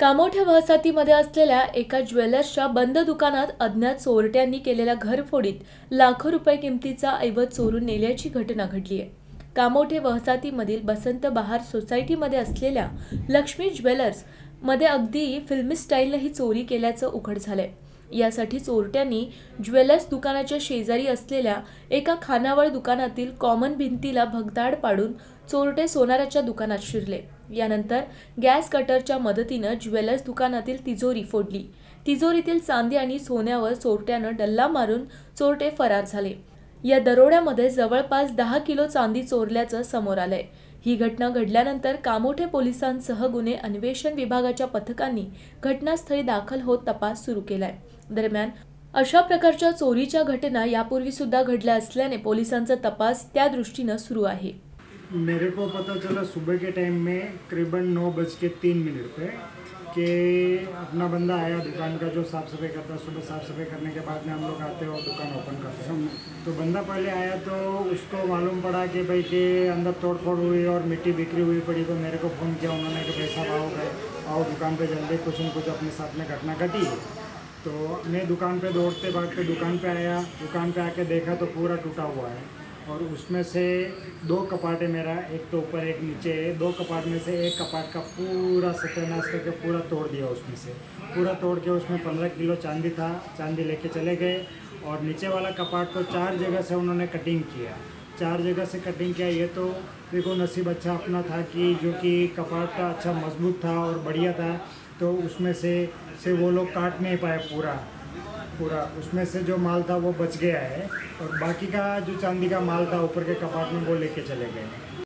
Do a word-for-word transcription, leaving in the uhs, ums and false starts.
कामोठ्या वसाहतीमध्ये असलेल्या एका ज्वेलर्सच्या बंद दुकानात अज्ञात चोरट्यांनी केलेल्या घरफोडीत लाखो रुपये किमतीचा ऐवज चोरून नेल्याची घटना घडली आहे। कामोठे वसाहतीमधील बसंत बहार सोसायटीमध्ये असलेल्या लक्ष्मी ज्वेलर्स मध्ये अगदी फिल्मी स्टाईलने ही चोरी केल्याचं उघड झालंय। यासाठी चोरट्यांनी ज्वेलर्स दुकानाच्या शेजारी असलेल्या एका खानावळ दुकानातील कॉमन भिंतीला भगदाड पाडून चोरटे सोनाराच्या दुकानात शिरले। यानंतर गॅस कटरच्या मदतीने ज्वेलर्स दुकानातील तिजोरी फोडली। तिजोरीतील चांदी आणि सोन्यावर चोरट्यानं डल्ला मारून चोरटे फरार झाले। या दरोड्यामध्ये जवळपास दहा किलो चांदी चोरल्याचं समोर आलंय। ही घटना घडल्यानंतर कामोठे पोलिसांसह गुन्हे अन्वेषण विभागाच्या पथकांनी घटनास्थळी दाखल होत तपास सुरू केलाय। दरम्यान अशा प्रकारच्या चोरीच्या घटना यापूर्वी सुद्धा घडल्या असल्याने पोलिसांचा तपास त्या दृष्टीने सुरू आहे। मेरे को पता चला सुबह के टाइम में करीबन नौ बज के तीन मिनट पे कि अपना बंदा आया दुकान का, जो साफ़ सफाई करता है। सुबह साफ़ सफाई करने के बाद में हम लोग आते हैं और दुकान ओपन करते हैं। तो बंदा पहले आया तो उसको मालूम पड़ा कि भाई के अंदर तोड़ फोड़ हुई और मिट्टी बिखरी हुई पड़ी। तो मेरे को फ़ोन किया उन्होंने कि भाई साहब आओ गए आओ दुकान पे जल्दी, कुछ न कुछ अपने साथ में घटना घटी। तो मैं दुकान पे दौड़ते भागते दुकान पे आया। दुकान पे आके देखा तो पूरा टूटा हुआ है और उसमें से दो कपाट है मेरा, एक तो ऊपर एक नीचे है। दो कपाट में से एक कपाट का पूरा सत्यानाश करके पूरा तोड़ दिया। उसमें से पूरा तोड़ के उसमें पंद्रह किलो चांदी था, चांदी लेके चले गए। और नीचे वाला कपाट तो चार जगह से उन्होंने कटिंग किया, चार जगह से कटिंग किया। ये तो देखो नसीब अच्छा अपना था कि जो कि कपाट का अच्छा मजबूत था और बढ़िया था, तो उसमें से से वो लोग काट नहीं पाए पूरा पूरा उसमें से जो माल था वो बच गया है। और बाकी का जो चांदी का माल था ऊपर के कपाट में वो लेके चले गए।